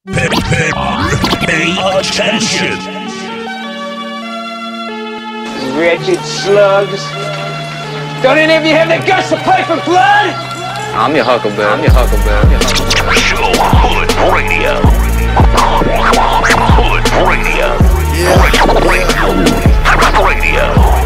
Pay attention. Wretched slugs. Don't any of you have the guts to play for blood? I'm your Huckleberry. Show Hood Radio. Hood Radio. Radio.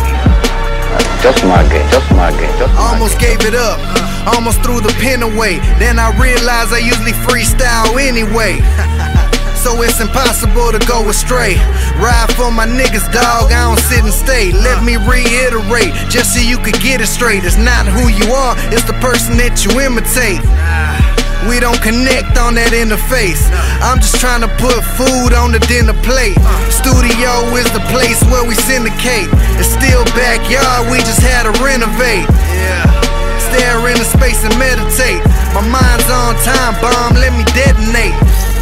Just my game. Almost gave it up. Almost threw the pen away. Then I realized I usually freestyle anyway. So it's impossible to go astray. Ride for my niggas, dog, I don't sit and stay. Let me reiterate, just so you could get it straight. It's not who you are, it's the person that you imitate. We don't connect on that interface. I'm just trying to put food on the dinner plate. Studio is the place where we syndicate. It's still backyard, we just had to renovate. Stare into space and meditate. My mind's on time, bomb, let me detonate.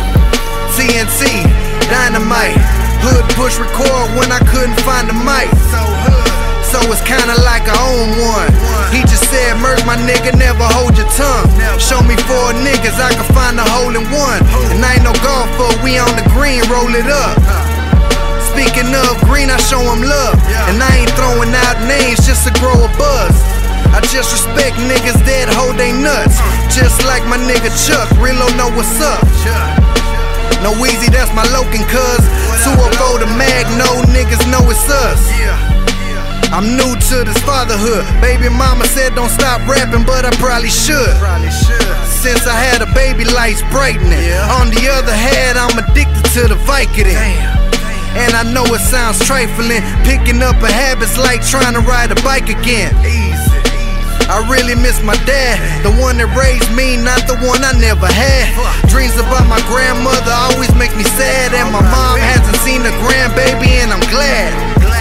TNT, dynamite. Hood push record when I couldn't find the mic. So it's kinda like I own one. He just said, merge my nigga, never hold your tongue. Show me 4 niggas, I can find a hole in one. And I ain't no golfer, we on the green, roll it up. Speaking of green, I show him love. And I ain't throwing out names just to grow a buzz. I just respect niggas that hold they nuts. Just like my nigga Chuck, Rillo know what's up. No Easy, that's my Loken cuz 204 the mag, no niggas know it's us. I'm new to this fatherhood. Baby mama said don't stop rapping, but I probably should. Since I had a baby, lights brightening. On the other hand, I'm addicted to the Vicodin. And I know it sounds trifling, picking up a habit's like trying to ride a bike again. I really miss my dad, the one that raised me, not the one I never had. Dreams about my grandmother always make me sad, and my mom hasn't seen a grandbaby, and I'm glad.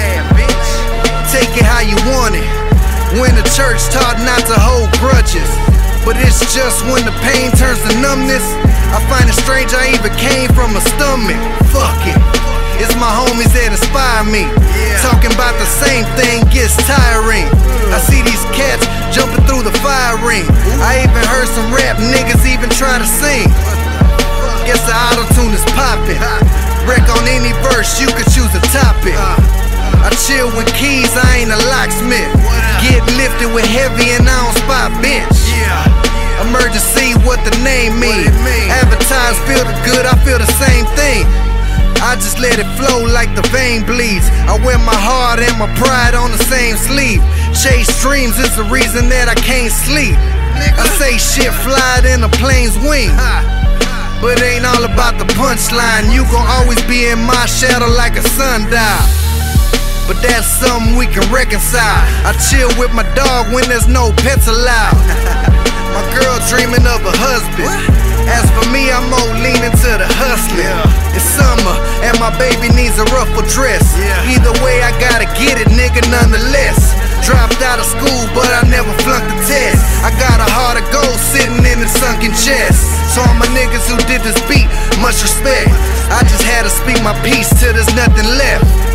Take it how you want it. When the church taught not to hold grudges, but it's just when the pain turns to numbness, I find it strange I even came from a stomach. Fuck it. It's my homies that inspire me. Talking about the same thing gets tiring. I see these cats jumping through the fire ring. I even heard some rap niggas even try to sing. Guess the auto-tune is popping. Wreck on any verse, you could choose a topic. I chill with keys, I ain't a locksmith. Get lifted with heavy and I don't spot bench. Emergency, what the name mean? Advertise, feel the good, I feel the same thing. I just let it flow like the vein bleeds. I wear my heart and my pride on the same sleeve. Chase dreams is the reason that I can't sleep. I say shit fly in a plane's wing, but it ain't all about the punchline. You gon' always be in my shadow like a sundial, but that's something we can reconcile. I chill with my dog when there's no pets allowed. My girl dreaming of a husband. As for me, I'm more leaning to the hustling. It's summer and my baby needs a ruffle dress. Either way, I gotta get it, nigga, nonetheless. Dropped out of school, but I never flunked the test. I got a heart of gold sitting in a sunken chest. So all my niggas who did this beat, much respect. I just had to speak my piece till there's nothing left.